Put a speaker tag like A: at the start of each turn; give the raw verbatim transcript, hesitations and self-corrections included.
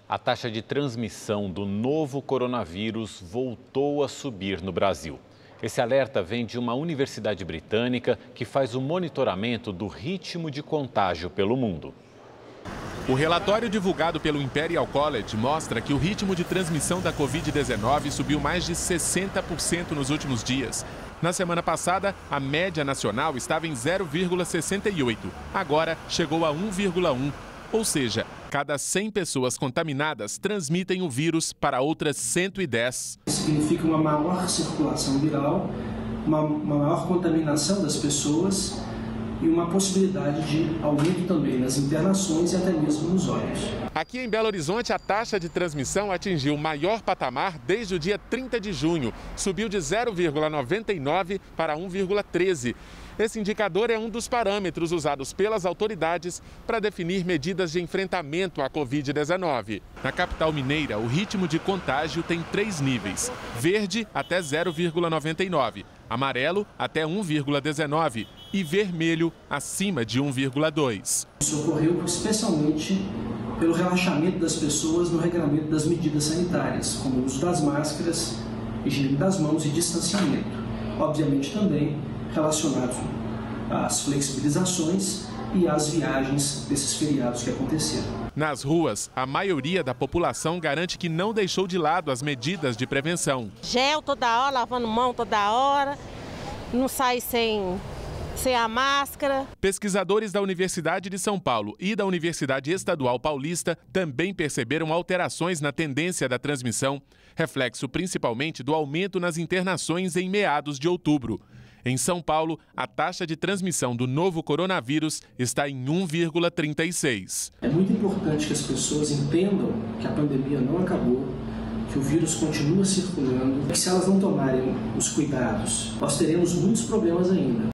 A: A taxa de transmissão do novo coronavírus voltou a subir no Brasil. Esse alerta vem de uma universidade britânica que faz o monitoramento do ritmo de contágio pelo mundo.
B: O relatório divulgado pelo Imperial College mostra que o ritmo de transmissão da covid dezenove subiu mais de sessenta por cento nos últimos dias. Na semana passada, a média nacional estava em zero vírgula sessenta e oito. Agora chegou a um vírgula um. Ou seja, cada cem pessoas contaminadas transmitem o vírus para outras cento e dez.
C: Significa uma maior circulação viral, uma, uma maior contaminação das pessoas e uma possibilidade de aumento também nas internações e até mesmo nos óbitos.
B: Aqui em Belo Horizonte, a taxa de transmissão atingiu o maior patamar desde o dia trinta de junho. Subiu de zero vírgula noventa e nove para um vírgula treze. Esse indicador é um dos parâmetros usados pelas autoridades para definir medidas de enfrentamento à covid dezenove. Na capital mineira, o ritmo de contágio tem três níveis: verde até zero vírgula noventa e nove, amarelo até um vírgula dezenove e vermelho acima de um vírgula dois.
C: Isso ocorreu especialmente pelo relaxamento das pessoas no regramento das medidas sanitárias, como o uso das máscaras, higiene das mãos e distanciamento. Obviamente também relacionado às flexibilizações e às viagens desses feriados que aconteceram.
B: Nas ruas, a maioria da população garante que não deixou de lado as medidas de prevenção.
D: Gel toda hora, lavando mão toda hora, não sai sem, sem a máscara.
B: Pesquisadores da Universidade de São Paulo e da Universidade Estadual Paulista também perceberam alterações na tendência da transmissão, reflexo principalmente do aumento nas internações em meados de outubro. Em São Paulo, a taxa de transmissão do novo coronavírus está em um vírgula trinta e seis.
C: É muito importante que as pessoas entendam que a pandemia não acabou, que o vírus continua circulando, e que se elas não tomarem os cuidados, nós teremos muitos problemas ainda.